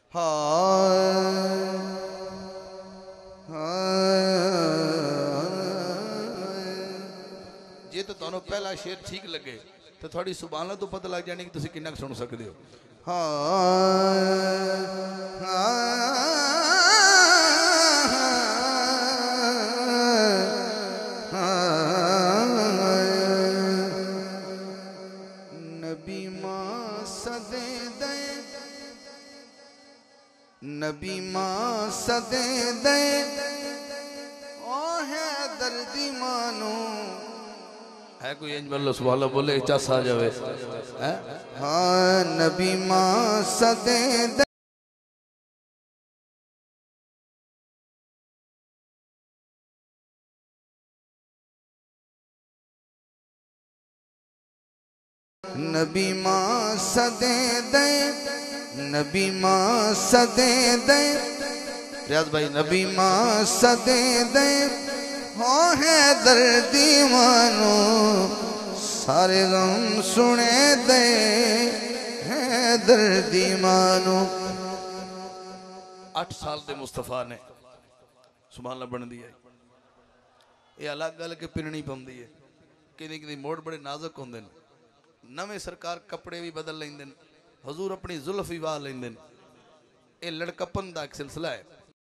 जे तो तुहानू पहला शेर ठीक लगे तो थोड़ी सुभान अल्लाह तो पता लग जानी कि तुसी किन्ना सुन सकते हो। नबी मां सदे दे, नबी मां सदे दे, ओ है दर्दी मानो है कोई इंज बोलो सुभान अल्लाह बोले चस आ जावे है। हाँ नबी मां सदे दे, नबी मां सदे दे, नबी मां सदे दे, रियाज भाई नबी मां सदे दे, हो है दर्दी मानो सारे गम सुने दे, है दर्दी मानो। 8 साल दे मुस्तफा ने सुभान अल्लाह बन दी है। ये अलग गल के पिननी पाउंदी है कि मोड़ बड़े नाजुक होंदे ने। नवे सरकार कपड़े भी बदल लेंदे ने, हजूर अपनी जुल्फ भी वाह लेंदे ने। ये लड़कपन का एक सिलसिला है।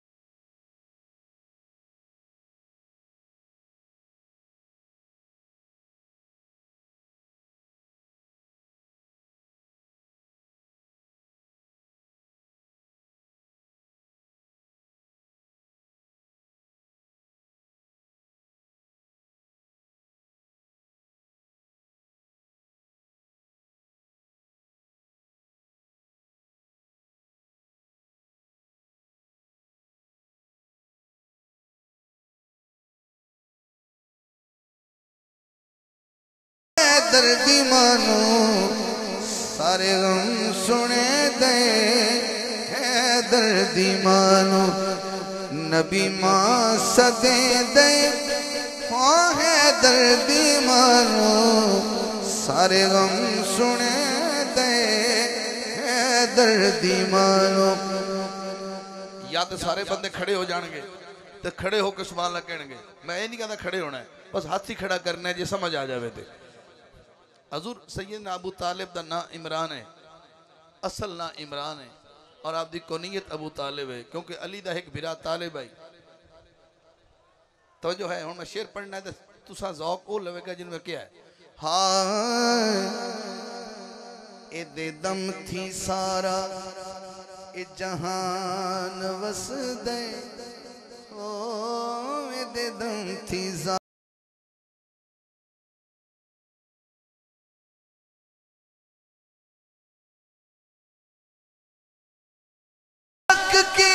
दर्दी मानो सारे गम सुने दे, है दर्दी मानो। नबी मां सदे दे, हो है दर्दी मानो सारे गम सुने दे, है दर्दी मानो। या तो सारे बंदे खड़े हो जाएंगे तो खड़े होकर सुभान अल्लाह कहेंगे। मैं ये नहीं कहता खड़े होना है, बस हाथ ही खड़ा करना है जो समझ आ जाए। तो हजूर सैयदना अबू तालिब का ना इमरान है, असल ना इमरान है और आपकी कोनीयत अबू तालिब है, क्योंकि अली का एक बिरा तालिब है। तो जो है हम मैं शेर पढ़ना है तो तुसा ज़ौक वो लवेगा जिनमें क्या है। हाँ ए दे दम थी सारा ए जहान वस दे, ओ ए दे दम थी के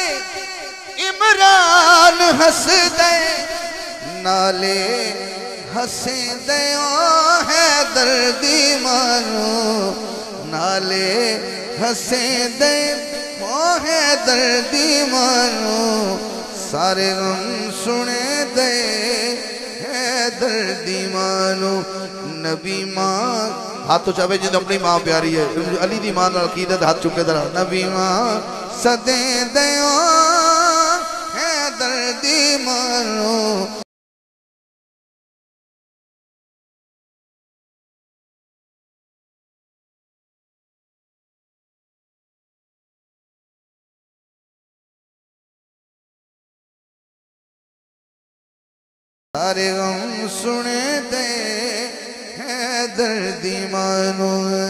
इमरान हंस दे, नाले हंसे दे, ओ है दर्दी मानो नाले हंसे दे, ओ है दर्दी मानो सारे गम सुने दे, है दर्दी मानो। नबी मां हाथ तो चाहे जिन अपनी मां प्यारी है, अली दी मां नाल कीदत हाथ चुके दरा। नबी मां सदे दयो है दर्दी मानो, सारे गम सुने दे, है दर्दी मानो।